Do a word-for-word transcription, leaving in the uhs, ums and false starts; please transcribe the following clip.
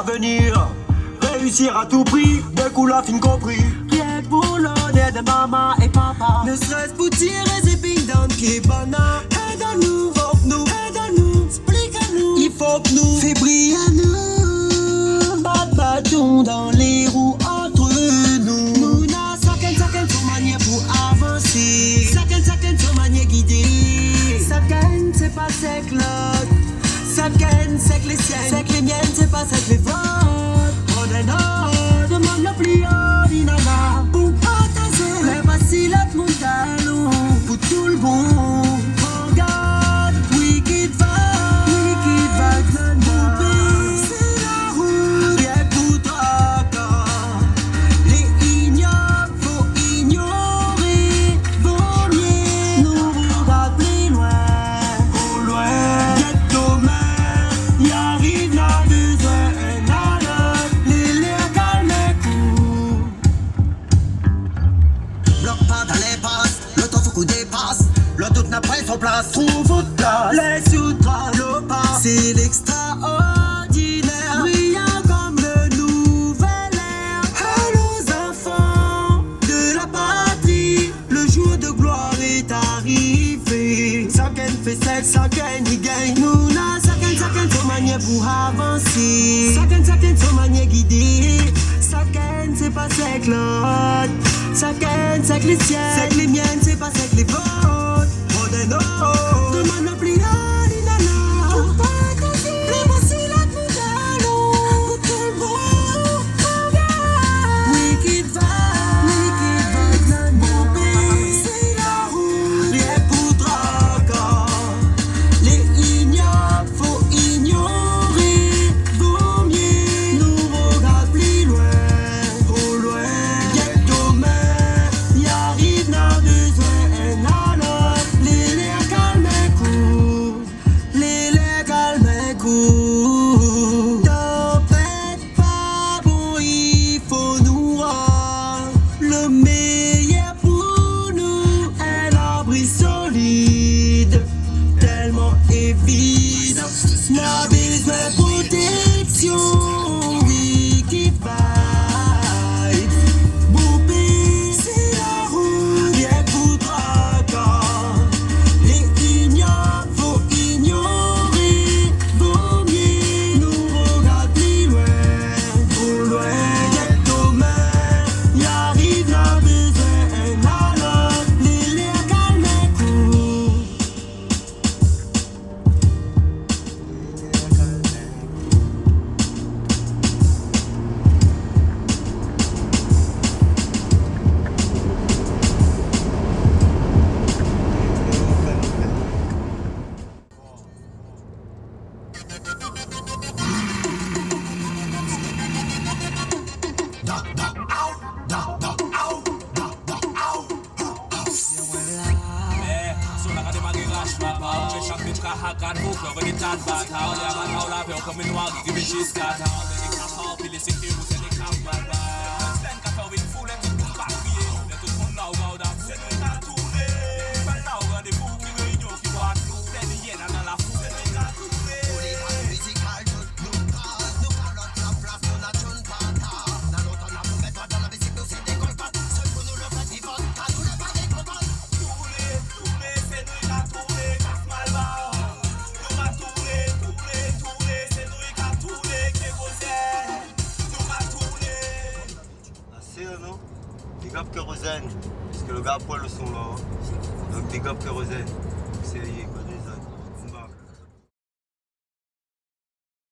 l'avenir. Réussir à tout prix, des coups la fin compris. Rien que pour l'honneur de maman et papa. Ne serait-ce pour tirer ces ping dans Kebana. Aide-nous, vogue-nous, aide-nous, explique-nous. Il faut que nous fait briller à nous. Pas de bâton dans les roues entre nous. Nous n'a chacun, chacun son manière pour avancer. Chacun, chacun son manière guider. Chacun c'est pas sec l'autre. Chacun c'est que les siennes, c'est que les miennes, c'est pas c'est que les vôtres. Demande le plus haut d'inana pour partager les vacilettes mon talon pour tout le bon. Regarde, wicked vibe, wicked vibe, mon pays c'est la route. Rien pour toi, les ignobles faut ignorer. Vaut mieux nous regarder plus loin, au loin. Ghetto man, y arrive la besoin. Dépasse, le doute n'a pas son place. Trouve votre place, les sous-traits, le pas. C'est l'extraordinaire, brillant comme le nouvel air. À nos enfants de la patrie, le jour de gloire est arrivé. Chacun fait sexe, chacun y gagne. Nous n'a chacun, chacun son manière pour avancer. Chacun, chacun son manière guider. Chacun c'est pas sec l'autre. Chacun c'est que les siennes, c'est que les miennes, c'est pas c'est que les vôtres. Oh de non, demande le plus haut d'inana pour partager les vacilettes nous allons pour tout le monde. Wicked vibe, wicked vibe, mon pays c'est la route. Rien pour traquer, les ignobles faut ignorer. Vaut mieux nous regarder plus loin, au loin. Ghetto man, y arrive n'a besoin un alors. Les les calme coup, les les calme coup. Tempête pas bon, il faut nous rendre le meilleur pour nous. Un abri solide, tellement évident. N'a besoin de protection. Wicked vibe, beau pays c'est la route. Rien pour traquer, les ignobles faut ignorer. Vaut mieux nous regarder plus loin, au loin. Ghetto man, y arrive n'a besoin un alors. Les les calme coup. Big up Kérosène, parce que le gars poil le son là. Donc big up Kérosène. C'est quoi déjà?